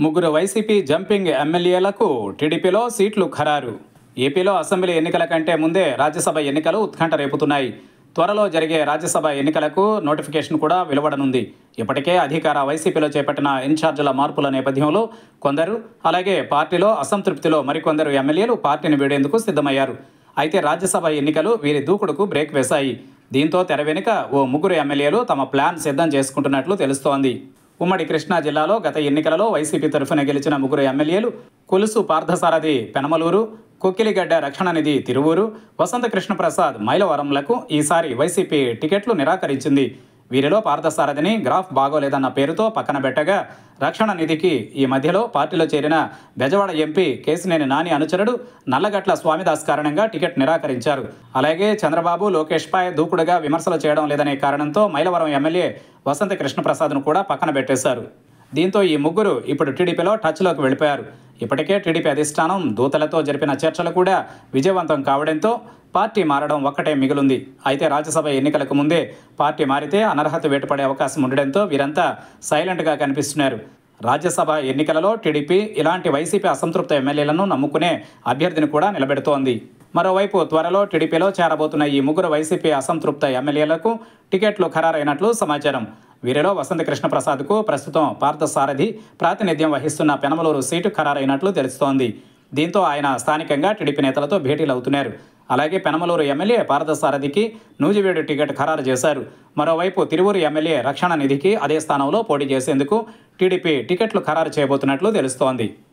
ముగ్గురు YCP jumping ఎమ్మెల్యేలకు టీడీపీలో సీట్లు ఖరారు. ఏపీలో అసెంబ్లీ ఎన్నికల కంటే ముందే రాజ్యసభ ఎన్నికలు ఉత్కంఠ రేపుతున్నాయి. త్వరలో జరిగే రాజ్యసభ ఎన్నికలకు నోటిఫికేషన్ కూడా వెలువడనుంది. ఇప్పటికే అధికార వైసీపీలో చేపట్టిన ఇన్ఛార్జీల మార్పుల నేపథ్యంలో కొందరు, అలాగే పార్టీలో అసంతృప్తిలో మరికొందరు ఎమ్మెల్యేలు పార్టీని వీడేందుకు సిద్ధమయ్యారు. అయితే రాజ్యసభ ఎన్నికలు వీరి దూకుడుకు బ్రేక్ వేశాయి. దీంతో తెర వెనుక ఓ ముగ్గురు ఎమ్మెల్యేలు తమ ప్లాన్ సిద్ధం చేసుకుంటున్నట్లు తెలుస్తోంది. ఉమ్మడి కృష్ణా జిల్లాలో గత ఎన్నికలలో వైసీపీ తరఫున గెలిచిన ముగ్గురు ఎమ్మెల్యేలు కొలుసు పార్థసారథి పెనమలూరు, కొక్కిలిగడ్డ రక్షణనిధి తిరువూరు, వసంత కృష్ణప్రసాద్ మైలవరంలకు ఈసారి వైసీపీ టికెట్లు నిరాకరించింది. వీరిలో పార్థసారథిని గ్రాఫ్ బాగోలేదన్న పేరుతో పక్కన పెట్టగా, రక్షణ నిధికి ఈ మధ్యలో పార్టీలో చేరిన బెజవాడ ఎంపీ కేశినేని నాని అనుచరుడు నల్లగట్ల స్వామిదాస్ కారణంగా టికెట్ నిరాకరించారు. అలాగే చంద్రబాబు, లోకేష్పై దూకుడుగా విమర్శలు చేయడం లేదనే కారణంతో మైలవరం ఎమ్మెల్యే వసంత కృష్ణప్రసాద్ను కూడా పక్కన పెట్టేశారు. దీంతో ఈ ముగ్గురు ఇప్పుడు టీడీపీలో టచ్లోకి వెళ్ళిపోయారు. ఇప్పటికే టీడీపీ అధిష్టానం దూతలతో జరిపిన చర్చలు కూడా విజయవంతం కావడంతో పార్టీ మారడం ఒక్కటే మిగిలింది. అయితే రాజ్యసభ ఎన్నికలకు ముందే పార్టీ మారితే అనర్హత వేటుపడే అవకాశం ఉండడంతో వీరంతా సైలెంట్గా కనిపిస్తున్నారు. రాజ్యసభ ఎన్నికలలో టీడీపీ ఇలాంటి వైసీపీ అసంతృప్త ఎమ్మెల్యేలను నమ్ముకునే అభ్యర్థిని కూడా నిలబెడుతోంది. మరోవైపు త్వరలో టీడీపీలో చేరబోతున్న ఈ ముగ్గురు వైసీపీ అసంతృప్త ఎమ్మెల్యేలకు టికెట్లు ఖరారైనట్లు సమాచారం. వీరిలో వసంత కృష్ణప్రసాద్కు ప్రస్తుతం పార్థసారథి ప్రాతినిధ్యం వహిస్తున్న పెనమలూరు సీటు ఖరారైనట్లు తెలుస్తోంది. దీంతో ఆయన స్థానికంగా టీడీపీ నేతలతో భేటీలు అవుతున్నారు. అలాగే పెనమలూరు ఎమ్మెల్యే పార్థసారథికి నూజివీడు టికెట్ ఖరారు చేశారు. మరోవైపు తిరువూరు ఎమ్మెల్యే రక్షణ నిధికి అదే స్థానంలో పోటీ చేసేందుకు టీడీపీ టికెట్లు ఖరారు చేయబోతున్నట్లు తెలుస్తోంది.